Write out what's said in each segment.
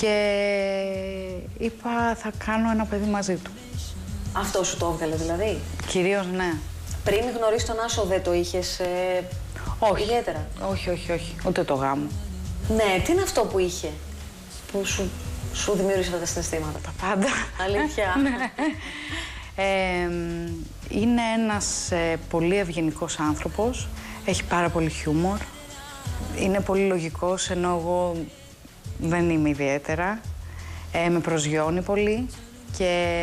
και είπα θα κάνω ένα παιδί μαζί του. Αυτό σου το έβγαλε δηλαδή? Κυρίως ναι. Πριν γνωρίσεις τον Άσο δεν το είχες ιδιαίτερα? Όχι, ούτε το γάμο. Ναι, τι είναι αυτό που είχε, που σου δημιούργησε αυτά τα συναισθήματα? Τα πάντα. Αλήθεια? Ναι. Είναι ένας πολύ ευγενικός άνθρωπος, έχει πάρα πολύ χιούμορ, είναι πολύ λογικός, ενώ εγώ δεν είμαι ιδιαίτερα, με προσγειώνει πολύ και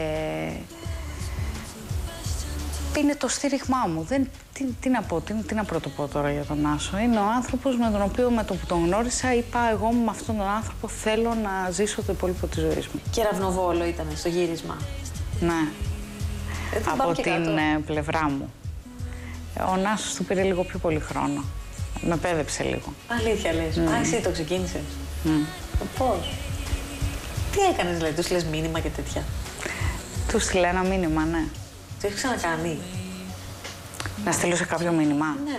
είναι το στήριγμά μου. Τι να πρωτοπώ τώρα για τον Άσο. Είναι ο άνθρωπος με τον οποίο με το που τον γνώρισα είπα εγώ με αυτόν τον άνθρωπο θέλω να ζήσω το υπόλοιπο της ζωής μου. Και ραυνοβόλο ήταν στο γύρισμα? Ναι. Από την πλευρά μου. Ο Νάσος του πήρε λίγο πιο πολύ χρόνο. Με πέδεψε λίγο. Αλήθεια λες? Α, εσύ το ξεκίνησες? Πώς? Τι έκανες δηλαδή, τους λες μήνυμα και τέτοια? Του στείλε ένα μήνυμα, ναι. Το έχεις ξανακάνει? Να στείλω σε κάποιο μήνυμα? Ναι.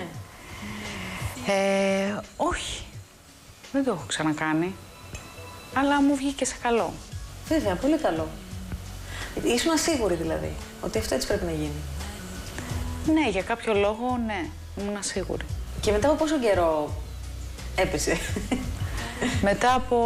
Όχι. Δεν το έχω ξανακάνει. Αλλά μου βγήκε σε καλό. Βέβαια, πολύ καλό. Ήσουν ασίγουρη δηλαδή, ότι αυτό έτσι πρέπει να γίνει? Ναι, για κάποιο λόγο, ναι. Ήμουν ασίγουρη. Και μετά από πόσο καιρό έπεσε? Μετά από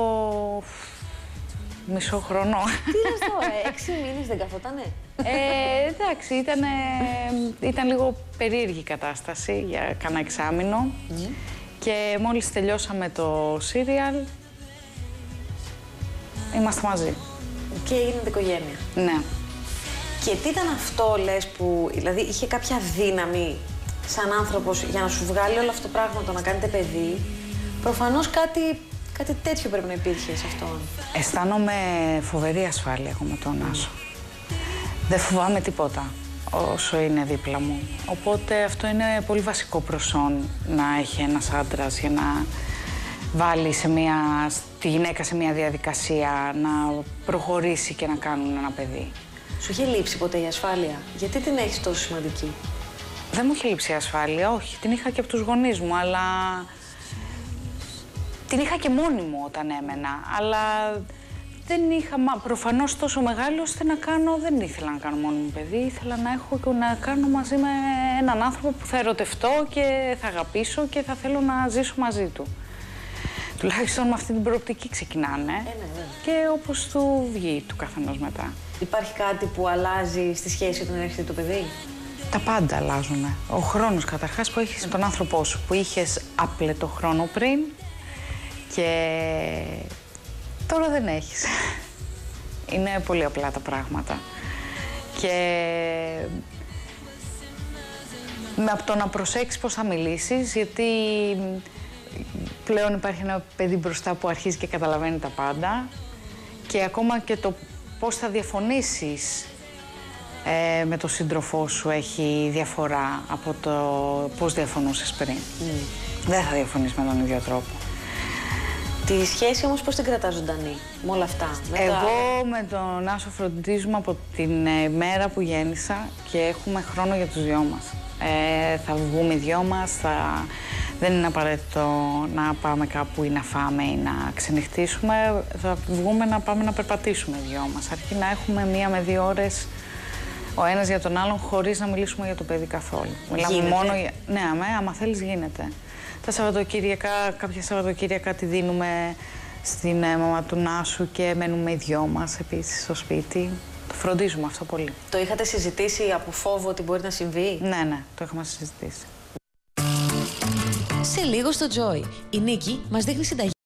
μισό χρόνο. Τι λες τώρα, 6 μήνες δεν καθότανε? Εντάξει, ήταν λίγο περίεργη η κατάσταση για κανένα εξάμηνο. Και μόλις τελειώσαμε το σύριαλ, είμαστε μαζί. Και έγινατε οικογένεια. Ναι. Και τι ήταν αυτό, λες, που δηλαδή είχε κάποια δύναμη σαν άνθρωπος για να σου βγάλει όλο αυτό το πράγμα, το να κάνετε παιδί? Προφανώς κάτι τέτοιο πρέπει να υπήρχε σε αυτόν. Αισθάνομαι φοβερή ασφάλεια εγώ με τον Άσο. Δεν φοβάμαι τίποτα όσο είναι δίπλα μου. Οπότε αυτό είναι πολύ βασικό προσόν να έχει ένας άντρας για να βάλει τη γυναίκα σε μια διαδικασία να προχωρήσει και να κάνουν ένα παιδί. Σου είχε λείψει ποτέ η ασφάλεια? Γιατί την έχεις τόσο σημαντική? Δεν μου είχε λείψει η ασφάλεια, όχι. Την είχα και από τους γονείς μου, αλλά την είχα και μόνη μου όταν έμενα. Αλλά δεν είχα, προφανώς τόσο μεγάλο ώστε δεν ήθελα να κάνω μόνη μου παιδί. Ήθελα να έχω και να κάνω μαζί με έναν άνθρωπο που θα ερωτευτώ και θα αγαπήσω και θα θέλω να ζήσω μαζί του. Τουλάχιστον με αυτή την προοπτική ξεκινάνε. Ναι. Και όπως του βγει του καθενός μετά. Υπάρχει κάτι που αλλάζει στη σχέση όταν έρχεται το παιδί? Τα πάντα αλλάζουν. Ο χρόνος καταρχάς που έχεις τον άνθρωπό σου, που είχες άπλετο χρόνο πριν και τώρα δεν έχεις. Είναι πολύ απλά τα πράγματα. Και από το να προσέξεις πώς θα μιλήσεις, γιατί πλέον υπάρχει ένα παιδί μπροστά που αρχίζει και καταλαβαίνει τα πάντα και ακόμα και το πώς θα διαφωνήσεις με τον σύντροφό σου έχει διαφορά από το πώς διαφωνούσες πριν. Δεν θα διαφωνείς με τον ίδιο τρόπο. Τη σχέση όμως πώς την κρατάς ζωντανή με όλα αυτά? Εγώ με τον Άσο φροντίζουμε από την μέρα που γέννησα και έχουμε χρόνο για τους δυο μας. Θα βγούμε οι δυο μας, δεν είναι απαραίτητο να πάμε κάπου ή να φάμε ή να ξενυχτήσουμε. Θα βγούμε να πάμε να περπατήσουμε οι δυο μας. Αρκεί να έχουμε 1 με 2 ώρες ο ένας για τον άλλον χωρίς να μιλήσουμε για το παιδί καθόλου. Μιλάμε μόνο για... Ναι, άμα θέλεις γίνεται. Τα Σαββατοκύριακα, κάποια Σαββατοκύριακα τη δίνουμε στην μαμά του Νάσου και μένουμε οι δυο μας επίσης στο σπίτι. Το φροντίζουμε αυτό πολύ. Το είχατε συζητήσει από φόβο ότι μπορεί να συμβεί? Ναι, το είχαμε συζητήσει. Σε λίγο στο Joy. Η Νίκη μας δείχνει συνταγή